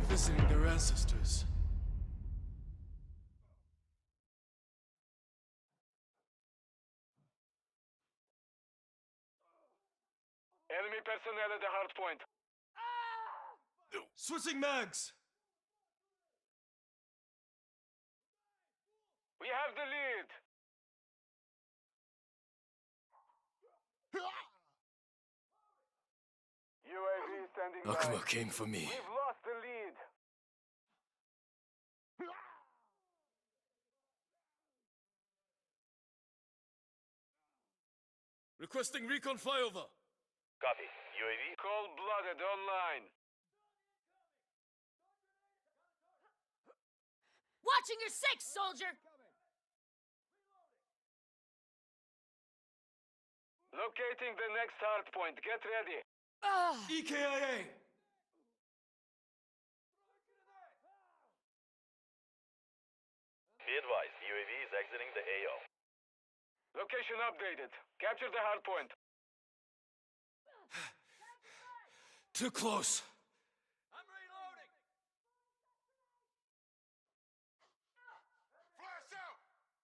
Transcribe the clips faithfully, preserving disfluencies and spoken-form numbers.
They're visiting their ancestors. Enemy personnel at the hard point. Switching mags! We have the lead. U A V standing by. Akuma came for me. We've lost the lead. Requesting recon flyover. Copy. U A V. Cold-blooded online. Watching your six, soldier! Locating the next hard point. Get ready. Ah! E K I A! Be advised, U A V is exiting the A O. Location updated. Capture the hard point. Too close. I'm reloading. Flash out.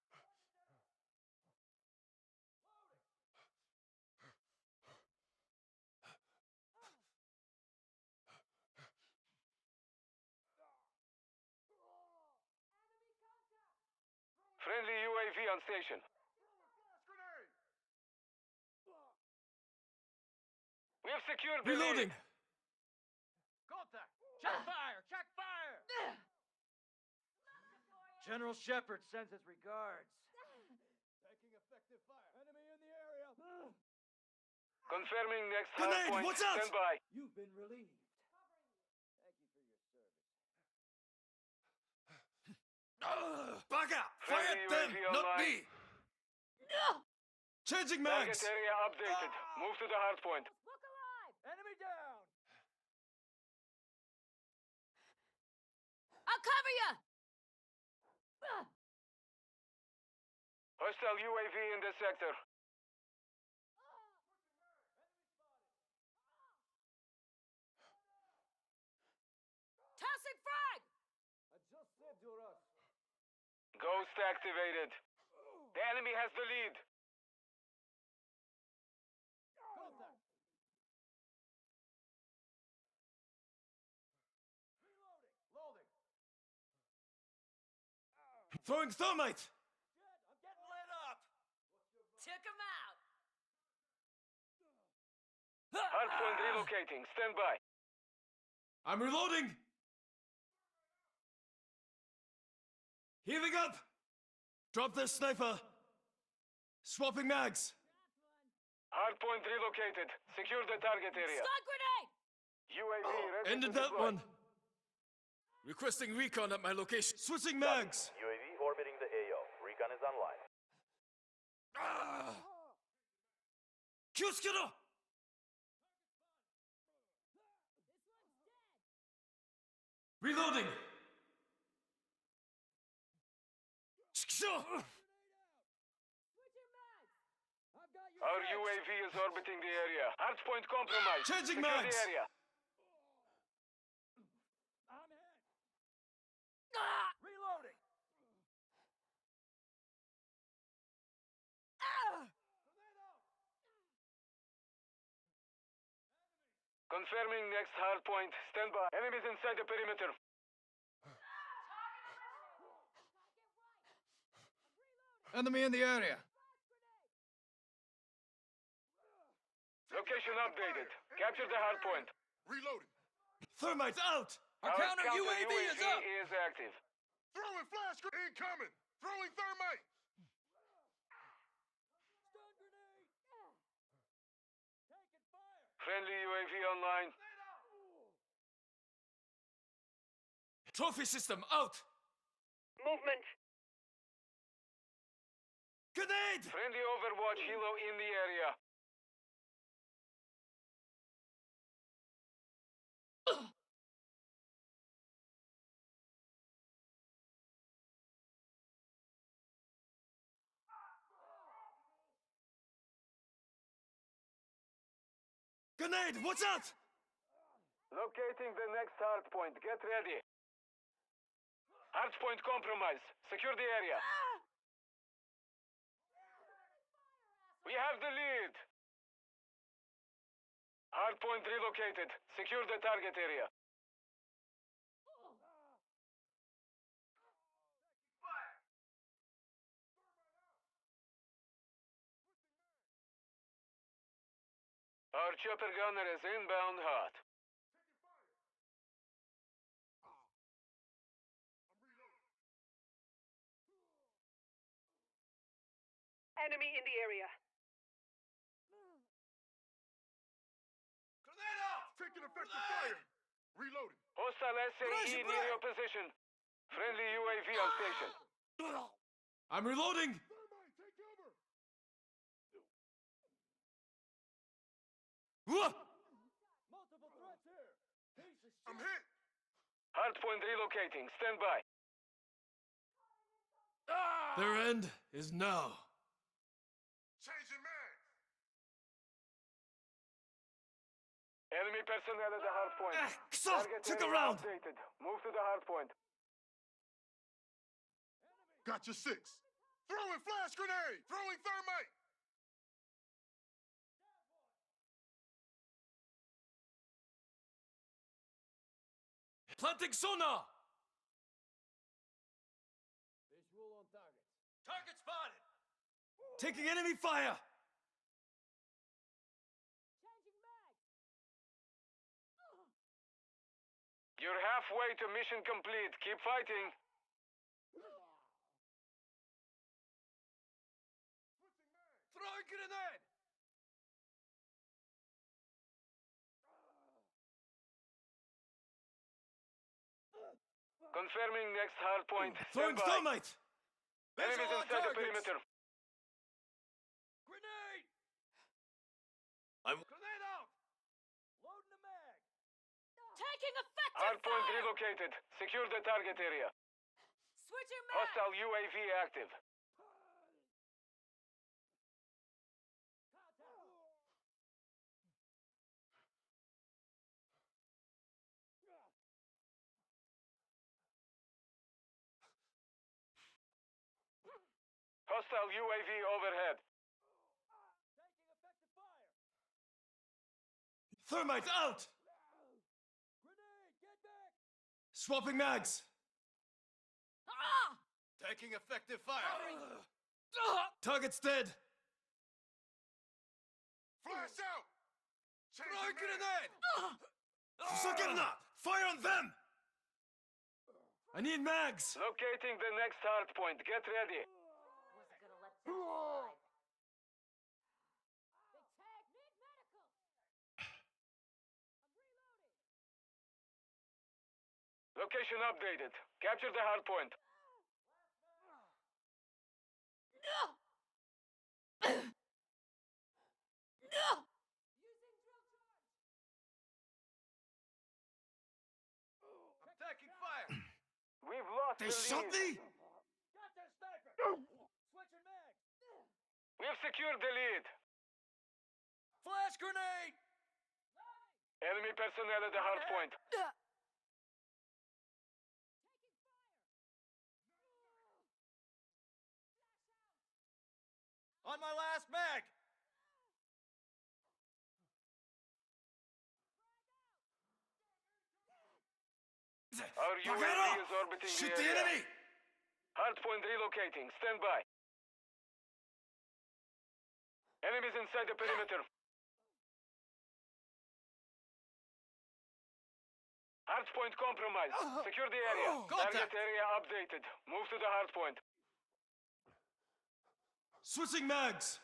Friendly U A V on station. We have secured the Reloading! lead. Contact! Check fire! Check fire! General Shepard sends his regards. Taking effective fire. Enemy in the area. Confirming next Grenade, hard point. watch out! Stand by. You've been relieved. Thank you for your service. Bugger! Fire Friendly at them, U A V not online. me! Changing Target mags! area updated. Move to the hard point. Look alive! Enemy down! I'll cover you! Hostile U A V in the sector. Tossing frag! I just said to us. Ghost activated. The enemy has the lead. Contact. Loading. Throwing thermite! Jet, I'm getting lit up. Took him out! Hard point relocating. Stand by. I'm reloading! Healing up! Drop this sniper! Swapping mags! Hard point relocated. Secure the target area. Stun grenade! U A V ready Ended to that deploy. one! Requesting recon at my location. Switching mags! U A V orbiting the A O. Recon is online. Ah! Kyuskiro! Reloading! Shikisho! I've got your Our six. U A V is orbiting the area. Hard point compromised. Changing Secure mags. the area. I'm hit. Ah! Reloading! Ah! Confirming next hard point. Stand by. Enemies inside the perimeter. Enemy in the area. Location updated. Capture the hard point. Reloading. Thermite out! Our counter U A V is up. is active. Throwing flash grenade incoming. Throwing thermite. Stun grenade. Taking fire. Friendly U A V online. Trophy system out! Movement. Grenade! Friendly Overwatch helo in the area. Grenade! Watch out! Locating the next hard point. Get ready. Hard point compromised. Secure the area. We have the lead. Hard point relocated. Secure the target area. Our chopper gunner is inbound hot. Enemy in the area. Grenade out! Taking effective fire. Reloading. Hostile S A E Bravo, near bravo. your position. Friendly U A V on station. I'm reloading! Thermite, take cover. Whoa! Multiple threats here. Piece of shit. I'm hit. Hardpoint relocating. Stand by. Their end is now. Changing mag. Enemy personnel at the hardpoint. Ah, Kso! Target Took a area round! updated. Move to the hardpoint. Got your six. Throwing flash grenade. Throwing thermite. Planting sonar! Visual on target. Target spotted! Taking enemy fire! Changing mag. You're halfway to mission complete. Keep fighting. Throwing grenade! Confirming next hardpoint. Throwing Stand by. thermite! Enemies Visual on inside the targets. perimeter. Grenade! I'm Grenade out. Loading the mag. Taking effective Hardpoint fire. relocated. Secure the target area. Switching mag. Hostile U A V active. Hostile U A V overhead. Taking effective fire. thermite out! Grenade, get back. Swapping mags! Ah! Taking effective fire! Target's dead! Flash out. Changing Throwing mag. grenade! Sukarna! Fire on them! I need mags! Locating the next hardpoint. Get ready. Wasn't gonna let that slide. They tag need medical. I'm reloading. Location updated. Capture the hardpoint. No! No! Using drill charge. I'm taking fire! We've lost They the shot lead. me! Got their sniper. Switching mag. We've secured the lead. Flash grenade! Enemy personnel at the hardpoint. On my last mag! Our U A V Bagheera! is orbiting Shoot the the area. enemy! Hardpoint relocating. Stand by. Enemies inside the perimeter. Hardpoint compromised. Secure the area. Contact. Target area updated. Move to the hardpoint. Switching mags!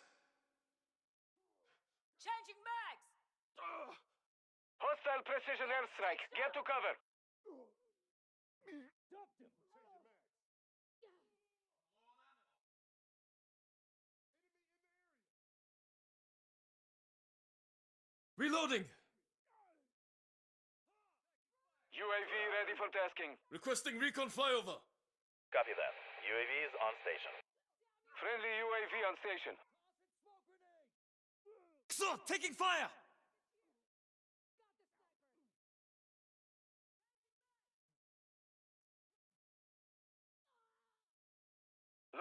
Changing mags. Hostile precision airstrike. Get to cover. Dumped him. Reloading! U A V ready for tasking. Requesting recon flyover! Copy that. U A V is on station. Friendly U A V on station. Smoke grenade. Kso! Taking fire!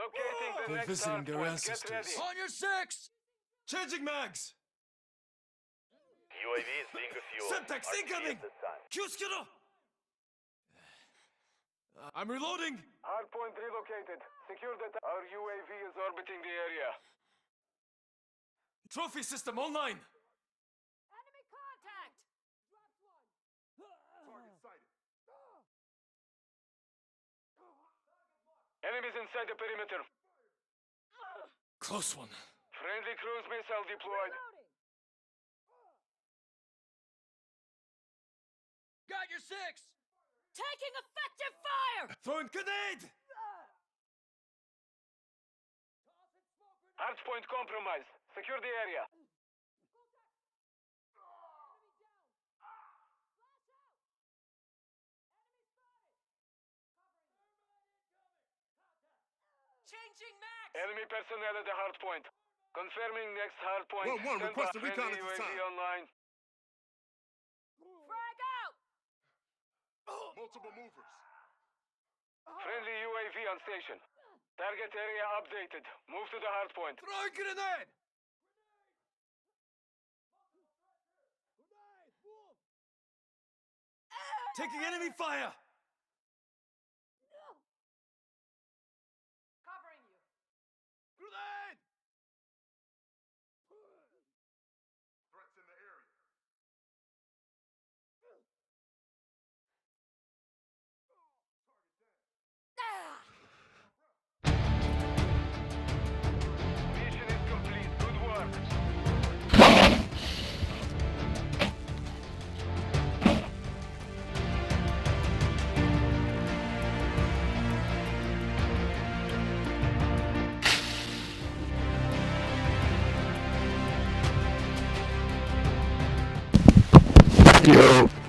Locating the They're next visiting hard their point. Get ancestors. ready. On your six! Changing mags! U A V is being refueled. Semtex R T B incoming! at this time. Kyuskiro! I'm reloading! Hard point relocated. Secure that our U A V is orbiting the area. Trophy system online! Enemy contact! Dropped one! Target sighted. Enemies inside the perimeter. Close one. Friendly cruise missile deployed. Reloading! Got your six! Taking effective fire! Throwing grenade! Hard point compromised. Secure the area. Changing max! Enemy personnel at the hard point. Confirming next hard point. One, one, Stand requesting by. recon Friendly at this U A V time. online. Frag out! Multiple movers. Friendly U A V on station. Target area updated. Move to the hard point. Throwing grenade! Taking enemy fire! Covering you. Grenade! Threats in the area. Mission is complete. Good work. Yo.